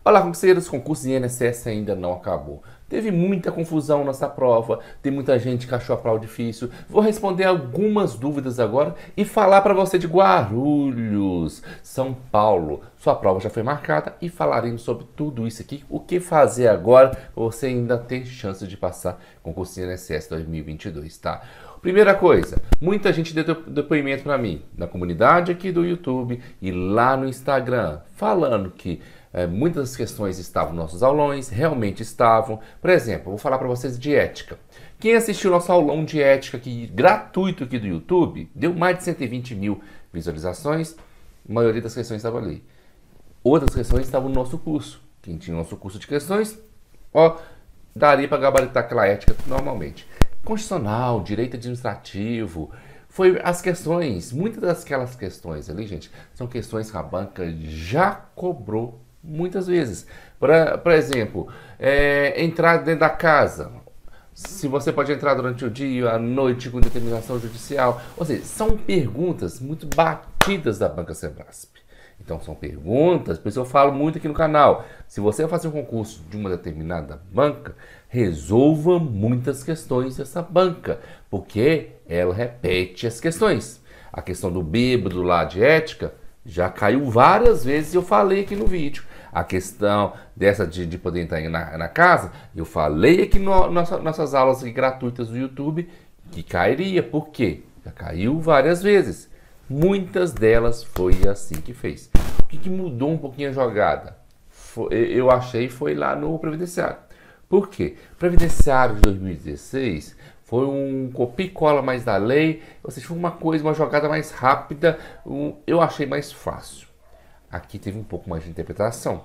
Olá, conselheiros, concurso de INSS ainda não acabou. Teve muita confusão nessa prova, tem muita gente que achou a prova difícil. Vou responder algumas dúvidas agora e falar para você de Guarulhos, São Paulo. Sua prova já foi marcada e falaremos sobre tudo isso aqui. O que fazer agora para você ainda ter chance de passar concurso de INSS 2022, tá? Primeira coisa, muita gente deu depoimento para mim, na comunidade aqui do YouTube e lá no Instagram, falando que muitas das questões estavam nos nossos aulões, realmente estavam. Por exemplo, vou falar para vocês de ética. Quem assistiu nosso aulão de ética aqui, gratuito aqui do YouTube, deu mais de 120 mil visualizações, a maioria das questões estava ali. Outras questões estavam no nosso curso. Quem tinha o nosso curso de questões, ó, daria para gabaritar aquela ética normalmente. Constitucional, direito administrativo, foi as questões, muitas daquelas questões ali, gente, são questões que a banca já cobrou muitas vezes. Por exemplo, entrar dentro da casa, se você pode entrar durante o dia, à noite, com determinação judicial. Ou seja, são perguntas muito batidas da Banca Sebrasp. Então são perguntas, por isso eu falo muito aqui no canal. Se você vai fazer um concurso de uma determinada banca, resolva muitas questões dessa banca, porque ela repete as questões. A questão do bêbado lá de ética já caiu várias vezes e eu falei aqui no vídeo. A questão dessa de poder entrar na casa, eu falei aqui nossas aulas aqui gratuitas do YouTube que cairia. Por quê? Já caiu várias vezes. Muitas delas foi assim que fez. O que mudou um pouquinho a jogada? Eu achei foi lá no Previdenciário. Por quê? O Previdenciário de 2016 foi um copia e cola mais da lei, ou seja, foi uma coisa, uma jogada mais rápida, eu achei mais fácil. Aqui teve um pouco mais de interpretação.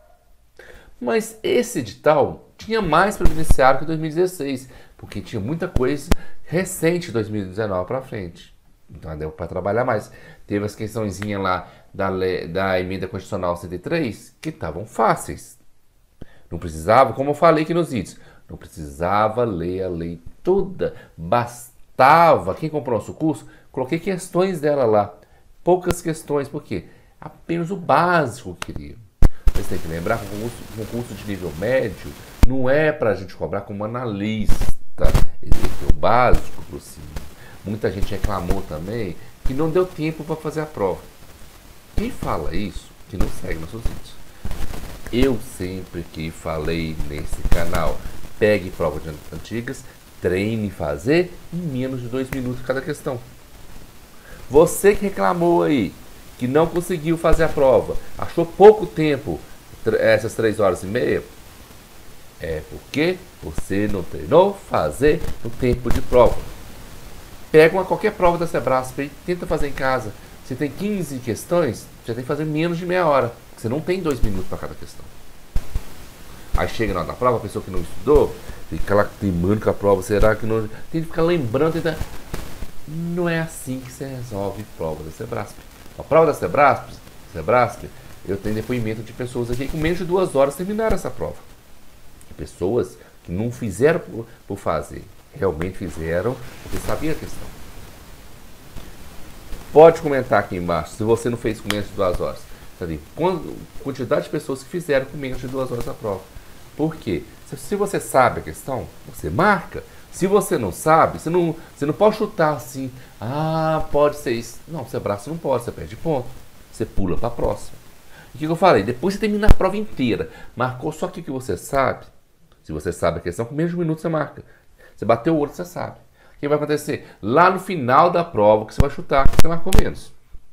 Mas esse edital tinha mais previdenciário que 2016, porque tinha muita coisa recente de 2019 para frente. Então deu para trabalhar mais. Teve as questõezinhas lá da emenda constitucional 103 que estavam fáceis. Não precisava, como eu falei aqui nos vídeos, não precisava ler a lei toda. Bastava, quem comprou nosso curso, coloquei questões dela lá. Poucas questões, por quê? Apenas o básico que queria. Vocês têm que lembrar que o concurso de nível médio não é para a gente cobrar como analista. Ele tem que ter o básico por cima. Muita gente reclamou também que não deu tempo para fazer a prova. Quem fala isso, que não segue nossos vídeos. Eu sempre que falei nesse canal, pegue provas antigas, treine fazer em menos de 2 minutos cada questão. Você que reclamou aí, que não conseguiu fazer a prova, achou pouco tempo, essas 3 horas e meia, é porque você não treinou fazer no tempo de prova. Pega qualquer prova da Sebrasp e tenta fazer em casa. Você tem 15 questões, você tem que fazer menos de meia hora. Você não tem 2 minutos para cada questão. Aí chega na hora da prova, a pessoa que não estudou, fica lá teimando com a prova, será que não... Tem que ficar lembrando. Não é assim que você resolve prova da Sebrasp. A prova da Sebrasp, eu tenho depoimento de pessoas aqui que com menos de 2 horas terminaram essa prova. Pessoas que não fizeram por fazer, realmente fizeram porque sabia a questão. Pode comentar aqui embaixo se você não fez com menos de 2 horas. Quantidade de pessoas que fizeram com menos de 2 horas a prova. Por quê? Se você sabe a questão, você marca. Se você não sabe, você não pode chutar assim. Ah, pode ser isso. Não, seu braço não pode, você perde ponto. Você pula para a próxima. O que eu falei? Depois você termina a prova inteira. Marcou só aquilo que você sabe. Se você sabe a questão, com menos de 1 minuto você marca. Você bateu o olho, você sabe. O que vai acontecer? Lá no final da prova, que você vai chutar, você marcou menos.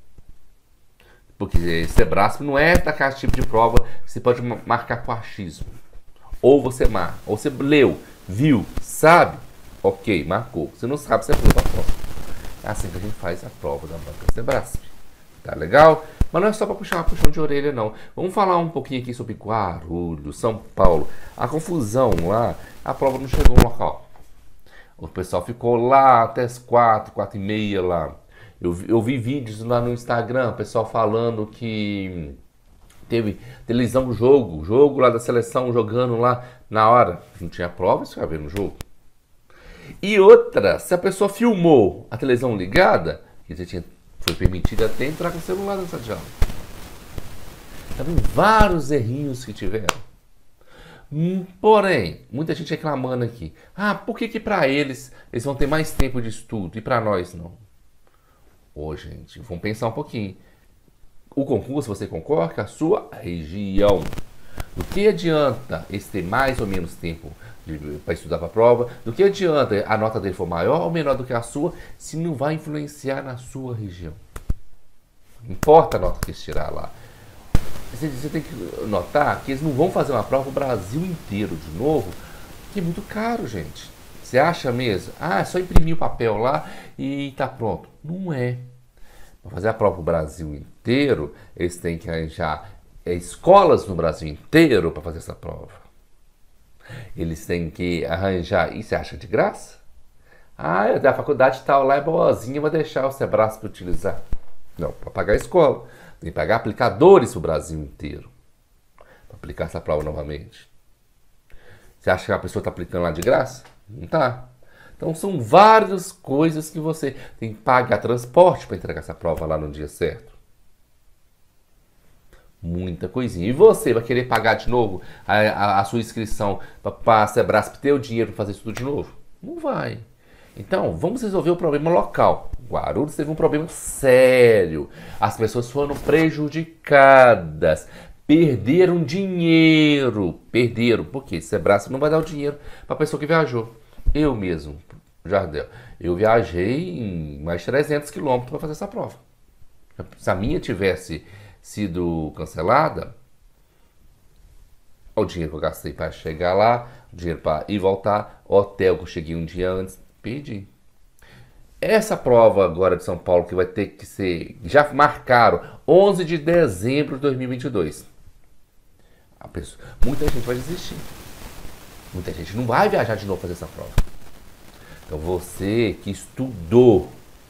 Porque Sebrasp não é daquele tipo de prova que você pode marcar com achismo. Ou você marca, ou você leu, viu, sabe, ok, marcou. Você não sabe, você pula para a próxima. É assim que a gente faz a prova da banca Sebrasp. Tá legal? Mas não é só para puxar uma puxão de orelha, não. Vamos falar um pouquinho aqui sobre Guarulhos, São Paulo. A confusão lá, a prova não chegou no local. O pessoal ficou lá até as 4h30 lá. Eu vi vídeos lá no Instagram, o pessoal falando que teve televisão do jogo lá da seleção jogando lá na hora. Não tinha prova, você vai ver no jogo. E outra, se a pessoa filmou a televisão ligada, foi permitido até entrar com o celular nessa sala de aula. Também vários errinhos que tiveram. Porém, muita gente reclamando aqui. Ah, por que para eles vão ter mais tempo de estudo e para nós não? Ô, gente, vamos pensar um pouquinho. O concurso, você concorda com a sua região. Do que adianta eles ter mais ou menos tempo para estudar para a prova? Do que adianta a nota dele for maior ou menor do que a sua, se não vai influenciar na sua região? Não importa a nota que eles tirar lá. Você tem que notar que eles não vão fazer uma prova o Brasil inteiro de novo, que é muito caro, gente. Você acha mesmo? Ah, é só imprimir o papel lá e tá pronto. Não é. Para fazer a prova o Brasil inteiro, eles têm que arranjar escolas no Brasil inteiro para fazer essa prova. Eles têm que arranjar... E você acha de graça? Ah, da faculdade tal lá é boazinha, vou deixar o Sebrasp para utilizar. Não, para pagar a escola. Tem que pagar aplicadores para o Brasil inteiro para aplicar essa prova novamente. Você acha que a pessoa está aplicando lá de graça? Não está. Então são várias coisas que você tem que pagar transporte para entregar essa prova lá no dia certo. Muita coisinha. E você vai querer pagar de novo a sua inscrição para a Sebrasp ter o dinheiro para fazer isso tudo de novo? Não vai. Então, vamos resolver o problema local. Guarulhos teve um problema sério. As pessoas foram prejudicadas. Perderam dinheiro. Perderam. Por quê? Sebrasp não vai dar o dinheiro para a pessoa que viajou. Eu mesmo, Jardel, eu viajei em mais de 300 quilômetros para fazer essa prova. Se a minha tivesse sido cancelada, o dinheiro que eu gastei para chegar lá, o dinheiro para ir e voltar, o hotel que eu cheguei um dia antes, perdi. Essa prova agora de São Paulo que vai ter que ser, já marcaram 11 de dezembro de 2022. Muita gente vai desistir. Muita gente não vai viajar de novo fazer essa prova. Então você que estudou,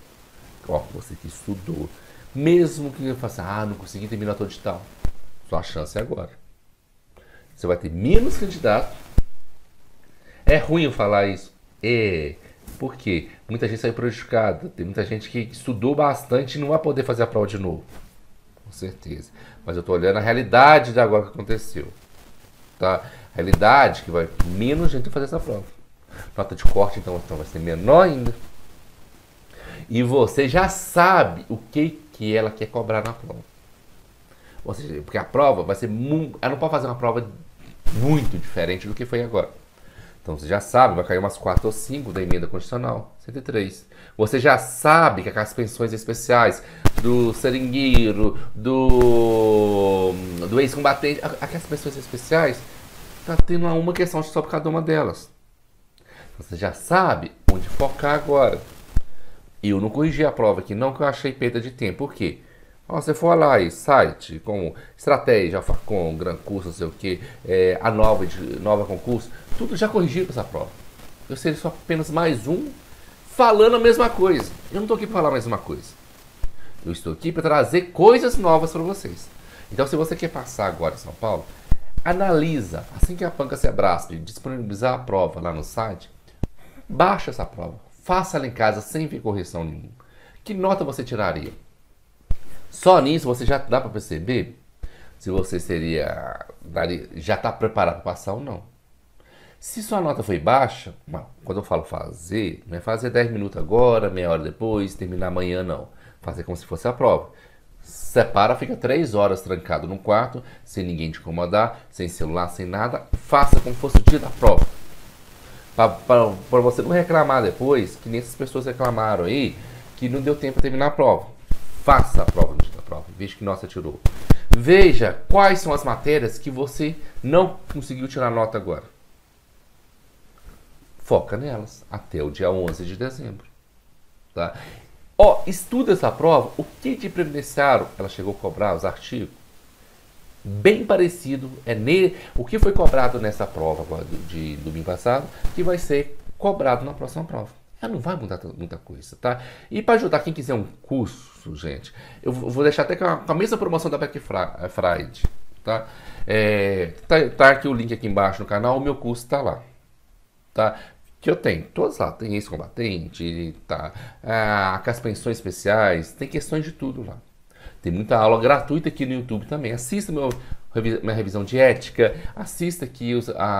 mesmo que eu faça, não consegui terminar todo de tal, sua chance é agora. Você vai ter menos candidatos. É ruim eu falar isso? É. Por quê? Muita gente saiu prejudicada. Tem muita gente que estudou bastante e não vai poder fazer a prova de novo. Com certeza. Mas eu estou olhando a realidade de agora que aconteceu. Tá? A realidade que vai menos gente fazer essa prova. Nota de corte, então vai ser menor ainda. E você já sabe o que ela quer cobrar na prova. Ou seja, porque a prova vai ser ela não pode fazer uma prova muito diferente do que foi agora. Então você já sabe, vai cair umas 4 ou 5 da emenda constitucional, 103. Você já sabe que aquelas pensões especiais do seringueiro, do ex-combatente, aquelas pensões especiais, está tendo uma questão só por cada uma delas. Você já sabe onde focar agora. Eu não corrigi a prova aqui, não, que eu achei perda de tempo. Por quê? Você for lá e site como Estratégia, Alfacom, Gran Curso, não sei o que, a nova concurso, tudo já corrigiu essa prova. Eu seria só apenas mais um falando a mesma coisa. Eu não estou aqui para falar a mesma coisa. Eu estou aqui para trazer coisas novas para vocês. Então, se você quer passar agora em São Paulo, analisa, assim que a Banca Sebrasp disponibilizar a prova lá no site, baixa essa prova, faça ela em casa sem ver correção nenhuma. Que nota você tiraria? Só nisso você já dá para perceber se você já está preparado para passar ou não. Se sua nota foi baixa, quando eu falo fazer, não é fazer 10 minutos agora, meia hora depois, terminar amanhã, não. Fazer como se fosse a prova. Separa, fica 3 horas trancado num quarto, sem ninguém te incomodar, sem celular, sem nada. Faça como se fosse o dia da prova. Para você não reclamar depois, que nem essas pessoas reclamaram aí, que não deu tempo para terminar a prova. Faça a prova no dia da prova, veja que nota você tirou. Veja quais são as matérias que você não conseguiu tirar nota agora. Foca nelas até o dia 11 de dezembro. Tá? Estuda essa prova, o que de previdenciário ela chegou a cobrar, os artigos. Bem parecido, o que foi cobrado nessa prova de domingo passado, que vai ser cobrado na próxima prova. Ela não vai mudar muita coisa, tá? E para ajudar quem quiser um curso, gente, eu vou deixar até com a mesma promoção da Black Friday, tá? Tá aqui o link aqui embaixo no canal, o meu curso tá lá, tá? Que eu tenho, todos lá, tem ex-combatente, tá? Com as pensões especiais, tem questões de tudo lá. Tem muita aula gratuita aqui no YouTube também. Assista minha revisão de ética, assista aqui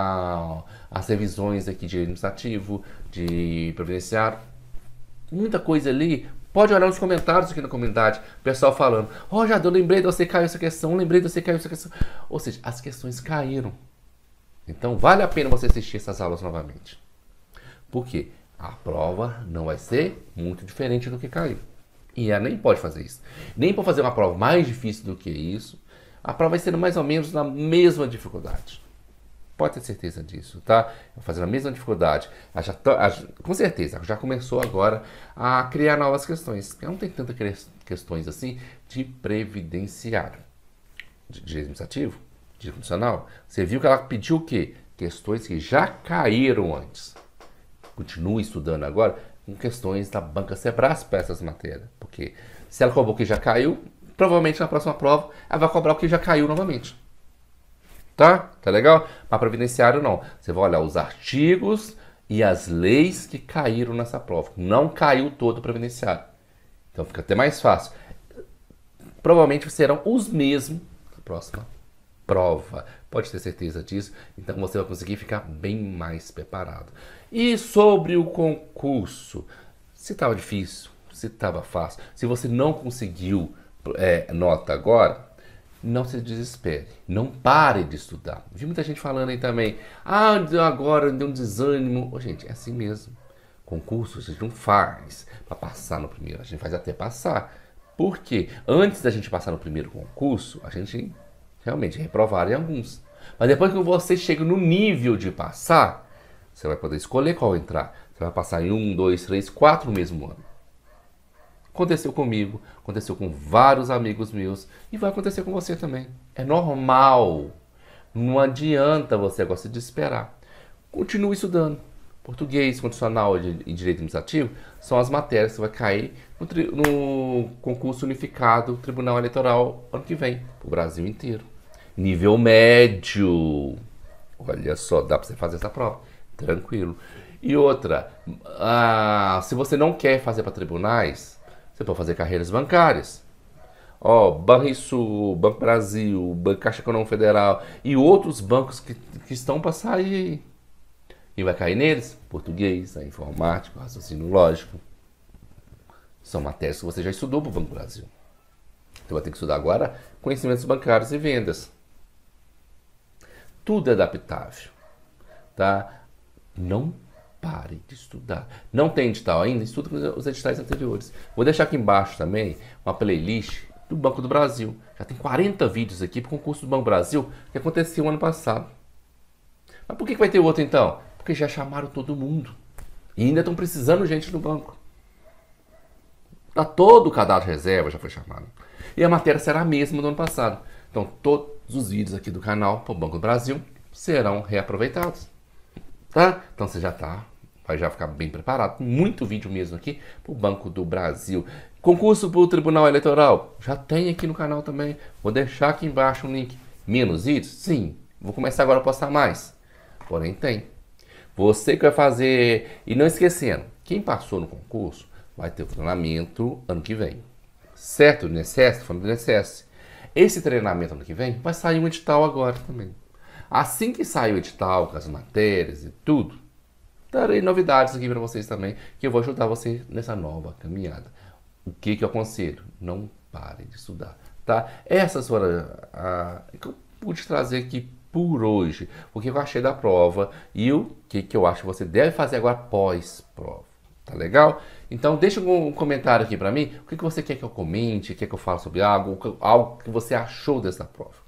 as revisões aqui de administrativo, de previdenciário. Muita coisa ali. Pode olhar nos comentários aqui na comunidade, o pessoal falando: ó, já eu lembrei de você caiu essa questão, lembrei de você caiu essa questão. Ou seja, as questões caíram. Então vale a pena você assistir essas aulas novamente. Por quê? A prova não vai ser muito diferente do que caiu. E ela nem pode fazer isso. Nem pode fazer uma prova mais difícil do que isso. A prova vai ser mais ou menos na mesma dificuldade. Pode ter certeza disso, tá? Vai fazer a mesma dificuldade. Com certeza, já começou agora a criar novas questões. Não tem tantas questões assim de previdenciário. De administrativo, de funcional. Você viu que ela pediu o quê? Questões que já caíram antes. Continue estudando agora com questões da Banca Sebrae para essas matérias. Porque se ela cobrou o que já caiu, provavelmente na próxima prova ela vai cobrar o que já caiu novamente. Tá? Tá legal? Mas previdenciário não. Você vai olhar os artigos e as leis que caíram nessa prova. Não caiu todo o previdenciário. Então fica até mais fácil. Provavelmente serão os mesmos na próxima prova. Pode ter certeza disso. Então você vai conseguir ficar bem mais preparado. E sobre o concurso, se estava difícil, se estava fácil, se você não conseguiu nota agora, não se desespere, não pare de estudar. Vi muita gente falando aí também: ah, agora deu um desânimo. Ô, gente, é assim mesmo. Concurso a gente não faz para passar no primeiro, a gente faz até passar. Por quê? Antes da gente passar no primeiro concurso, a gente realmente reprovar em alguns. Mas depois que você chega no nível de passar, você vai poder escolher qual entrar. Você vai passar em 1, 2, 3, 4 no mesmo ano. Aconteceu comigo, aconteceu com vários amigos meus e vai acontecer com você também. É normal. Não adianta você agora se desesperar. Continue estudando. Português, condicional e direito administrativo são as matérias que vai cair no concurso unificado Tribunal Eleitoral ano que vem, para o Brasil inteiro. Nível médio. Olha só, dá para você fazer essa prova. Tranquilo. E outra, se você não quer fazer para tribunais, você pode fazer carreiras bancárias. Ó, Banrisul, Banco Brasil, Banco Caixa Econômica Federal e outros bancos que estão para sair. E vai cair neles? Português, a informática, raciocínio lógico. São matérias que você já estudou para o Banco Brasil. Então vai ter que estudar agora conhecimentos bancários e vendas. Tudo é adaptável, tá? Não pare de estudar. Não tem edital ainda? Estuda com os editais anteriores. Vou deixar aqui embaixo também uma playlist do Banco do Brasil. Já tem 40 vídeos aqui para o concurso do Banco do Brasil que aconteceu ano passado. Mas por que vai ter outro então? Porque já chamaram todo mundo. E ainda estão precisando de gente no banco. Tá todo o cadastro de reserva já foi chamado. E a matéria será a mesma do ano passado. Então todos os vídeos aqui do canal para o Banco do Brasil serão reaproveitados. Tá? Então você vai já ficar bem preparado. Muito vídeo mesmo aqui para o Banco do Brasil. Concurso para o Tribunal Eleitoral. Já tem aqui no canal também. Vou deixar aqui embaixo um link. Menos vídeos? Sim. Vou começar agora a postar mais. Porém tem. Você que vai fazer... E não esquecendo, quem passou no concurso vai ter o treinamento ano que vem. Certo? Do INSS? Falando do INSS. Esse treinamento ano que vem vai sair um edital agora também. Assim que sair o edital, com as matérias e tudo, darei novidades aqui para vocês também, que eu vou ajudar você nessa nova caminhada. O que eu aconselho? Não pare de estudar, tá? Essas foram que eu pude trazer aqui por hoje, o que eu achei da prova e o que eu acho que você deve fazer agora pós-prova. Tá legal? Então deixa um comentário aqui para mim, o que você quer que eu comente, quer que eu fale sobre algo que você achou dessa prova.